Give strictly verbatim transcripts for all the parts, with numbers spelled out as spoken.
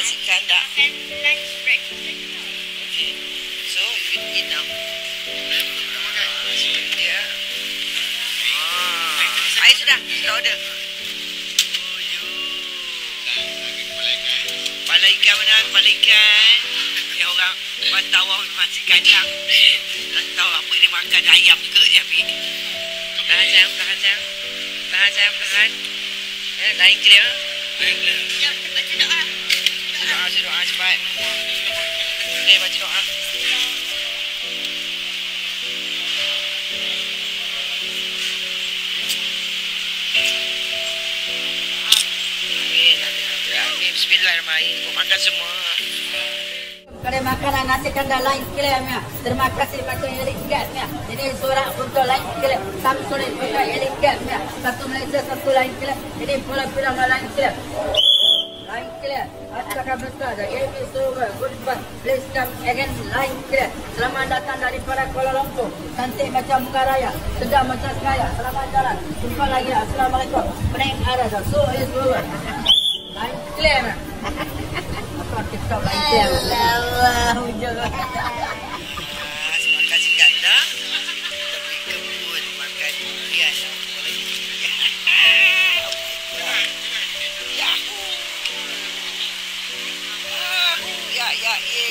nasi kandar. Okay. So you can eat now. Ya. Ah, air sudah, sudah order. Kepala ikan mana? Kepala ikan. Yang orang Bantawang nasi kandar. Tak tahu apa dia makan, ayam ke dia ambil. Tahan sayang, tahan sayang. Tahan sayang, tahan. Ya, lain clear. Lain clear. Ya, baca doa. Doa, baca doa cepat. Eh, baca doa. Amin, amin, amin. Bismillahirrahmanirrahim. Makan semua. Kalau makanan nasi kandar lain kilemnya. Terima kasih macam elik gasnya. Ini surat untuk lain kilem. Kami surat untuk elik gasnya. Satu Malaysia, satu lain kilem. Ini pula bilang lain kilem. Lain kilem. Asalkan besar. A B Silver. Goodbye. Please come again. Lain kilem. Selamat datang daripada Kuala Lumpur. Cantik macam muka raya. Sedap macam sekaya. Selamat jalan. Jumpa lagi. Assalamualaikum. Pening arah. So is over. Lain kilem. TikTok lain dia. Allah, hujung. Makan si kandar. Kita pergi kebun makan durian. Yahoo. Ya, ya, ye.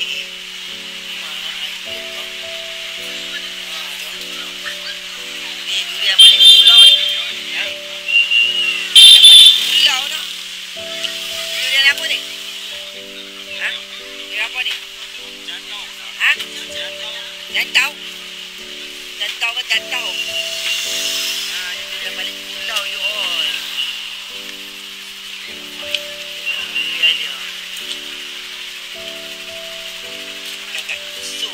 Ni durian balik pulau ni. Durian balik pulau nak. Durian apa ni? Ha? Dia apa ni? Jantau. Ha? Jantau. Jantau. Jantau ke jantau? Ha, ini dia balik pulau you all. Dia dia. Kakak susu.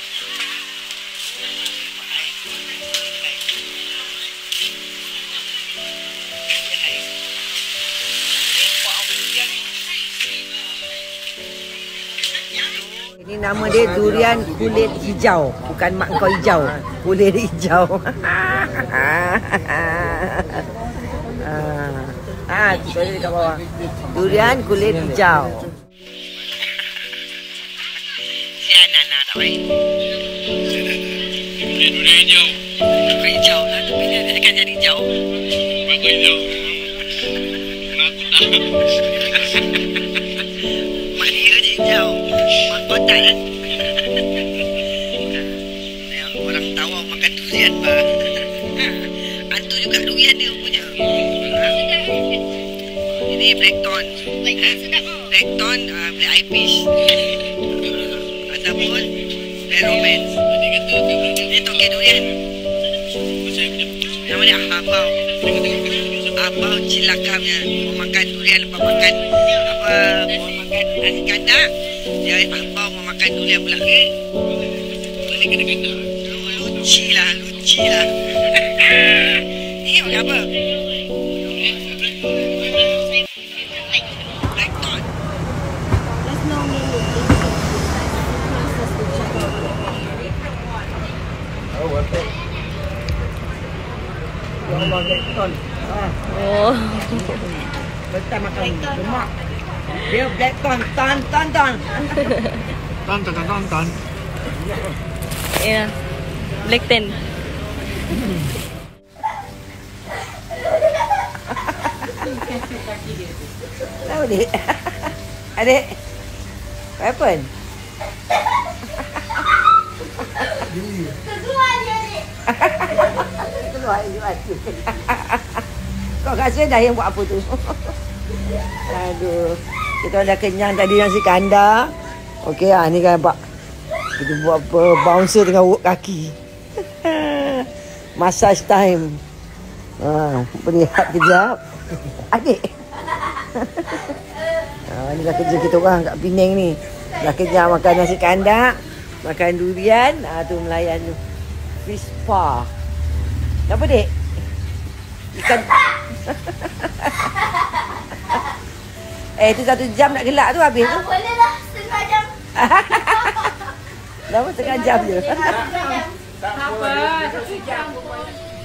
Ini nama dia durian kulit hijau. Bukan mak kau hijau. Kulit hijau. Ah, tu dia kat bawah. Durian kulit hijau. Si Anana tak baik. Durian hijau. Durian hijau lah. Tapi dia akan jadi hijau. Mak kau hijau. Kenapa tak? Mak dia je hijau. Mak kau tak kan? Orang Tawau makan durian bah. Hantu juga durian dia punya. Ini blackthorn. Blackthorn, uh, black eye fish. Ataupun black romance. Ini tokek durian. Nama dia habau. Habau cilakamnya. Mau makan durian lepas makan apa? Mau makan nasi kandar. Dia habau mau makan durian pula. Boleh kena kandar. Luci lah, luci lah. Ni makan apa? Blackthorn. Oh, okay. Yang mau blackthorn. Oh. Betul makan lemak. Dia blackthorn, ton, ton, ton. Ton, ton, ton, ton. Ya. Black ten. Tahu dik? Adik? What happened? Keluar dia ni. Keluar dia ni. Kau rasa dah yang buat apa tu? Aduh. Kita dah kenyang tadi nasi kandar. Okey ah, ni kan nampak. Kita buat apa? Bouncer tengah urut kaki. Massage time. Ha, berehat kejap. Adik. Ha, inilah kerja kita orang kat Penang ni. Dah kenyang makan nasi kandar, makan durian, ah tu melayan tu. Fish spa. Apa dek? Ikan. Eh, tu satu jam nak gelak tu habis tu. Boleh lah, setengah jam. Dah setengah jam je. Tak apa, satu jam.